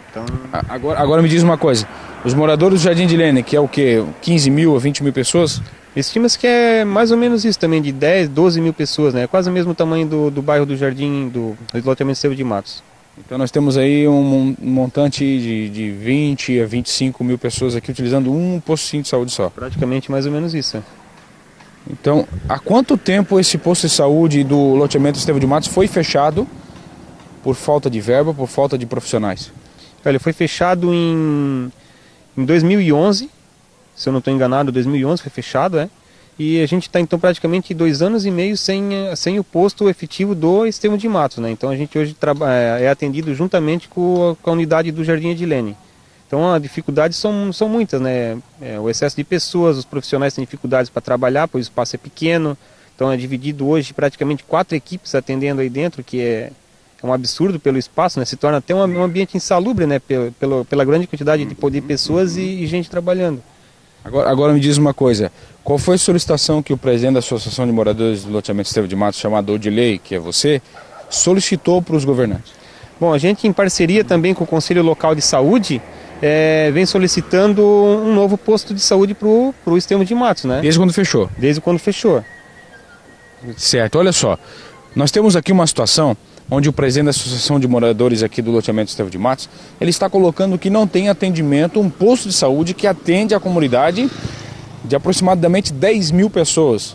Então... Agora me diz uma coisa, os moradores do Jardim Edilene, que é o quê? 15 mil a 20 mil pessoas? Estima-se que é mais ou menos isso também, de 10, 12 mil pessoas, né? Quase o mesmo tamanho do bairro do Jardim, do loteamento Estevão de Matos. Então nós temos aí um montante de 20 a 25 mil pessoas aqui utilizando um postinho de saúde só. Praticamente mais ou menos isso. Então, há quanto tempo esse posto de saúde do loteamento Estevão de Matos foi fechado por falta de verba, por falta de profissionais? Ele foi fechado em 2011, se eu não estou enganado, 2011 foi fechado, e a gente está então praticamente 2 anos e meio sem o posto efetivo do Estevão de Matos, né? Então a gente hoje é atendido juntamente com a unidade do Jardim Edilene. Então as dificuldades são muitas, né? O excesso de pessoas, os profissionais têm dificuldades para trabalhar, pois o espaço é pequeno. Então é dividido hoje praticamente 4 equipes atendendo aí dentro, que é um absurdo pelo espaço, né? Se torna até um ambiente insalubre, né? Pela grande quantidade de pessoas e gente trabalhando. Agora me diz uma coisa, qual foi a solicitação que o presidente da Associação de Moradores do Loteamento Estevão de Matos, chamado Odilei, que é você, solicitou para os governantes? Bom, a gente em parceria também com o Conselho Local de Saúde, vem solicitando um novo posto de saúde para o Estevão de Matos, né? Desde quando fechou? Desde quando fechou. Certo, olha só, nós temos aqui uma situação onde o presidente da Associação de Moradores aqui do loteamento Estevão de Matos, ele está colocando que não tem atendimento, um posto de saúde que atende a comunidade de aproximadamente 10 mil pessoas.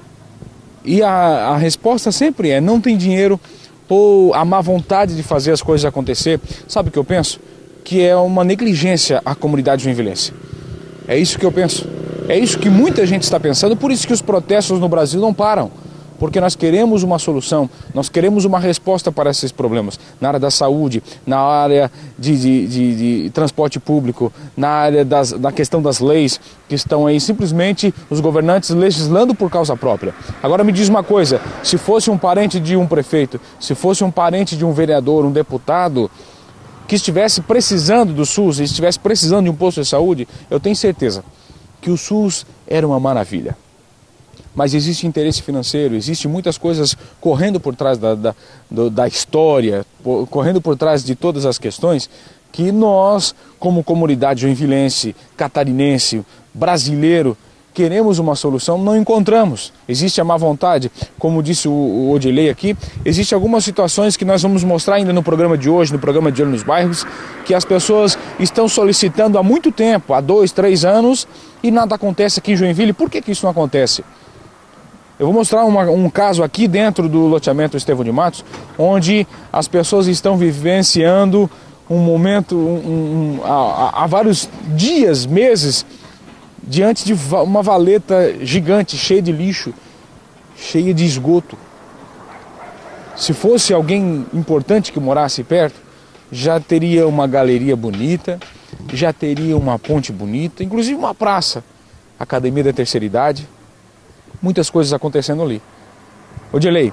E a resposta sempre é, não tem dinheiro ou a má vontade de fazer as coisas acontecer. Sabe o que eu penso? Que é uma negligência à comunidade joinvilense. É isso que eu penso. É isso que muita gente está pensando, por isso que os protestos no Brasil não param. Porque nós queremos uma solução, nós queremos uma resposta para esses problemas, na área da saúde, na área de transporte público, na área da questão das leis, que estão aí simplesmente os governantes legislando por causa própria. Agora me diz uma coisa, se fosse um parente de um prefeito, se fosse um parente de um vereador, um deputado, que estivesse precisando do SUS, e estivesse precisando de um posto de saúde, eu tenho certeza que o SUS era uma maravilha. Mas existe interesse financeiro, existe muitas coisas correndo por trás da história, correndo por trás de todas as questões, que nós, como comunidade joinvilense, catarinense, brasileiro, queremos uma solução, não encontramos. Existe a má vontade, como disse o Odilei aqui, existe algumas situações que nós vamos mostrar ainda no programa de hoje, no programa de Olho nos Bairros, que as pessoas estão solicitando há muito tempo, há 2, 3 anos, e nada acontece aqui em Joinville. Por que isso não acontece? Eu vou mostrar um caso aqui dentro do loteamento Estevão de Matos, onde as pessoas estão vivenciando um momento, há vários dias, meses, diante de uma valeta gigante, cheia de lixo, cheia de esgoto. Se fosse alguém importante que morasse perto, já teria uma galeria bonita, já teria uma ponte bonita, inclusive uma praça, Academia da Terceira Idade. Muitas coisas acontecendo ali. Odilei,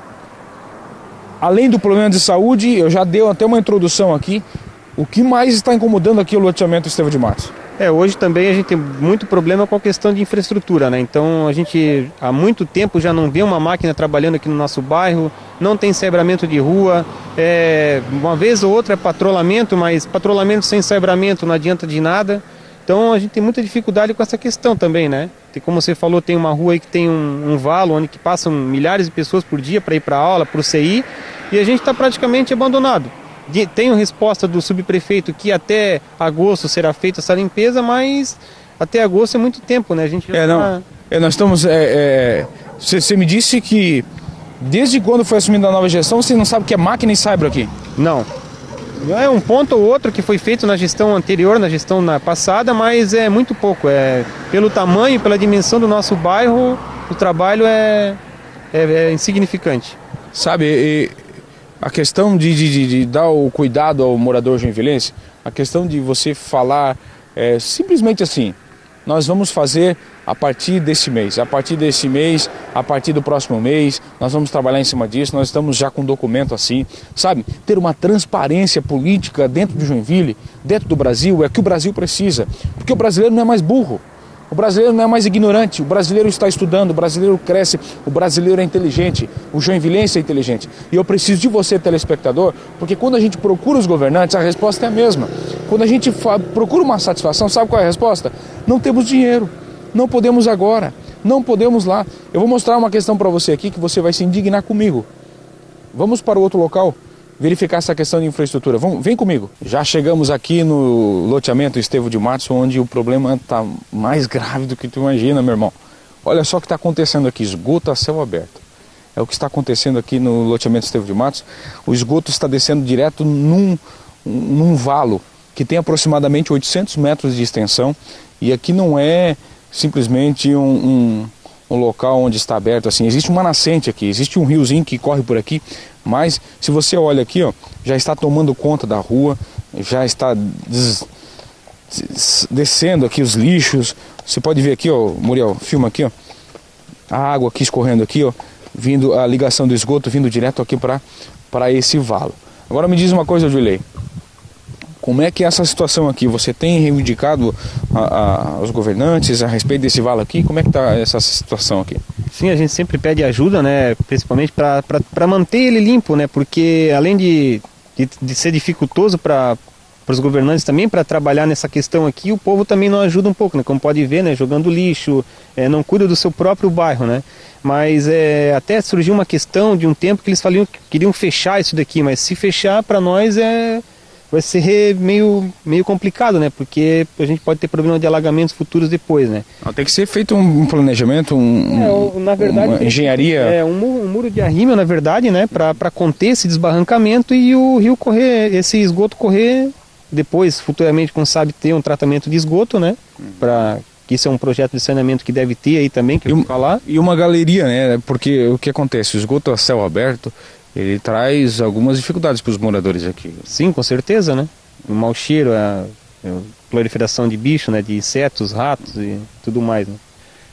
além do problema de saúde, eu já dei até uma introdução aqui, o que mais está incomodando aqui o loteamento Estevão de Matos? Hoje também a gente tem muito problema com a questão de infraestrutura, né? Então a gente há muito tempo já não vê uma máquina trabalhando aqui no nosso bairro, não tem saibramento de rua, uma vez ou outra é patrulhamento, mas patrulhamento sem saibramento não adianta de nada. Então a gente tem muita dificuldade com essa questão também, né? Como você falou, tem uma rua aí que tem um valo onde que passam milhares de pessoas por dia para ir para a aula, para o CI, e a gente está praticamente abandonado. Tenho resposta do subprefeito que até agosto será feita essa limpeza, mas até agosto é muito tempo, né? A gente nós estamos... Você me disse que desde quando foi assumida a nova gestão, você não sabe o que é máquina e saibro aqui? Não. É um ponto ou outro que foi feito na gestão anterior, na gestão passada, mas é muito pouco. Pelo tamanho, pela dimensão do nosso bairro, o trabalho é insignificante. Sabe, a questão de dar o cuidado ao morador joinvilense, a questão de você falar simplesmente assim, nós vamos fazer a partir desse mês, a partir do próximo mês, nós vamos trabalhar em cima disso, nós estamos já com um documento assim, sabe? Ter uma transparência política dentro de Joinville, dentro do Brasil, é o que o Brasil precisa, porque o brasileiro não é mais burro. O brasileiro não é mais ignorante, o brasileiro está estudando, o brasileiro cresce, o brasileiro é inteligente, o joinvilense é inteligente. E eu preciso de você, telespectador, porque quando a gente procura os governantes, a resposta é a mesma. Quando a gente procura uma satisfação, sabe qual é a resposta? Não temos dinheiro, não podemos agora, não podemos lá. Eu vou mostrar uma questão para você aqui que você vai se indignar comigo. Vamos para o outro local verificar essa questão de infraestrutura. Vem comigo. Já chegamos aqui no loteamento Estevão de Matos, onde o problema está mais grave do que tu imagina, meu irmão. Olha só o que está acontecendo aqui, esgoto a céu aberto. É o que está acontecendo aqui no loteamento Estevão de Matos. O esgoto está descendo direto num valo que tem aproximadamente 800 metros de extensão. E aqui não é simplesmente um local onde está aberto assim. Existe uma nascente aqui, existe um riozinho que corre por aqui. Mas se você olha aqui, ó, já está tomando conta da rua, já está descendo aqui os lixos. Você pode ver aqui, ó, Muriel, filma aqui, ó, a água aqui escorrendo aqui, ó, vindo a ligação do esgoto vindo direto aqui para esse valo. Agora me diz uma coisa, Julie, como é que é essa situação aqui? Você tem reivindicado aos governantes a respeito desse valo aqui? Como é que está essa situação aqui? Sim, a gente sempre pede ajuda, né, principalmente para manter ele limpo, né, porque além de ser dificultoso para os governantes também para trabalhar nessa questão aqui, o povo também não ajuda um pouco, né, como pode ver, né, jogando lixo, não cuida do seu próprio bairro, né, mas até surgiu uma questão de um tempo que eles queriam fechar isso daqui, mas se fechar para nós vai ser meio complicado, né? Porque a gente pode ter problema de alagamentos futuros depois, né? Tem que ser feito um planejamento, na verdade, uma engenharia... Um muro de arrímel, na verdade, né? Para conter esse desbarrancamento e o rio correr, esse esgoto correr depois, futuramente, como sabe, ter um tratamento de esgoto, né? Que isso é um projeto de saneamento que deve ter aí também, que eu vou falar. E uma galeria, né? Porque o que acontece? O esgoto a céu aberto, ele traz algumas dificuldades para os moradores aqui. Sim, com certeza, né? O mau cheiro, a proliferação de bicho, né? De insetos, ratos e tudo mais, né?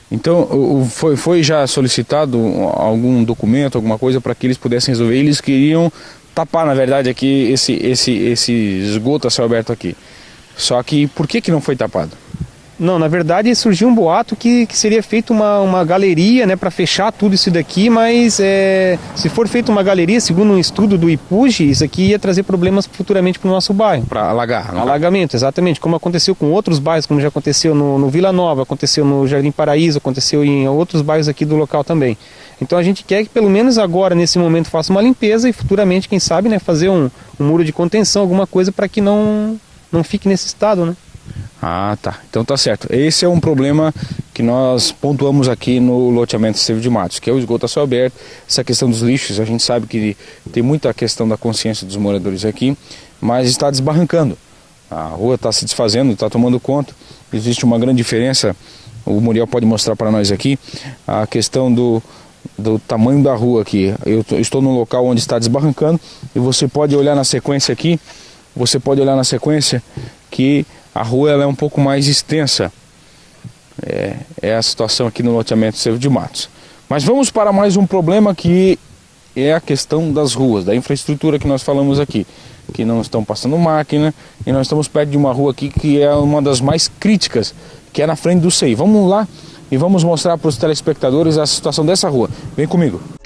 Então, foi já solicitado algum documento, alguma coisa para que eles pudessem resolver? Eles queriam tapar, na verdade, aqui esse esgoto a céu aberto aqui. Só que por que não foi tapado? Não, na verdade surgiu um boato que seria feita uma galeria, né, para fechar tudo isso daqui, mas se for feita uma galeria, segundo um estudo do IPUG, isso aqui ia trazer problemas futuramente para o nosso bairro. Para alagar. Alagamento, exatamente, como aconteceu com outros bairros, como já aconteceu no Vila Nova, aconteceu no Jardim Paraíso, aconteceu em outros bairros aqui do local também. Então a gente quer que pelo menos agora, nesse momento, faça uma limpeza e futuramente, quem sabe, né, fazer um muro de contenção, alguma coisa para que não fique nesse estado, né? Ah, tá. Então tá certo. Esse é um problema que nós pontuamos aqui no loteamento Estevão de Matos, que é o esgoto a céu aberto, essa questão dos lixos. A gente sabe que tem muita questão da consciência dos moradores aqui, mas está desbarrancando. A rua está se desfazendo, está tomando conta. Existe uma grande diferença, o Muriel pode mostrar para nós aqui, a questão do tamanho da rua aqui. Eu estou num local onde está desbarrancando e você pode olhar na sequência aqui, que a rua ela é um pouco mais extensa. É a situação aqui no loteamento Estevão de Matos. Mas vamos para mais um problema, que é a questão das ruas, da infraestrutura que nós falamos aqui, que não estão passando máquina, e nós estamos perto de uma rua aqui que é uma das mais críticas, que é na frente do CEI. Vamos lá e vamos mostrar para os telespectadores a situação dessa rua. Vem comigo.